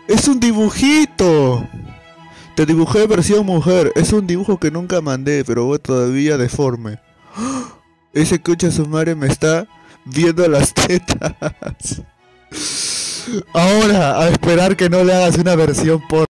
Es un dibujito. Te dibujé versión mujer. Es un dibujo que nunca mandé, pero voy todavía deforme. Ese coche su madre me está viendo las tetas. Ahora, a esperar que no le hagas una versión por